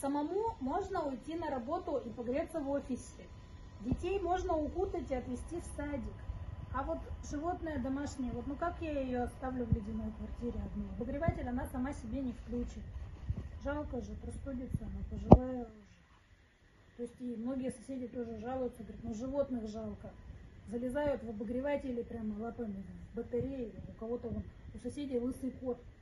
Самому можно уйти на работу и погреться в офисе. Детей можно укутать и отвезти в садик. А вот животное домашнее, вот ну как я ее оставлю в ледяной квартире одну? Обогреватель она сама себе не включит. Жалко же, простудится она, пожилая уже. То есть и многие соседи тоже жалуются, говорят, ну животных жалко. Залезают в обогреватели прямо лапами в батареи. У кого-то вон, у соседей лысый кот.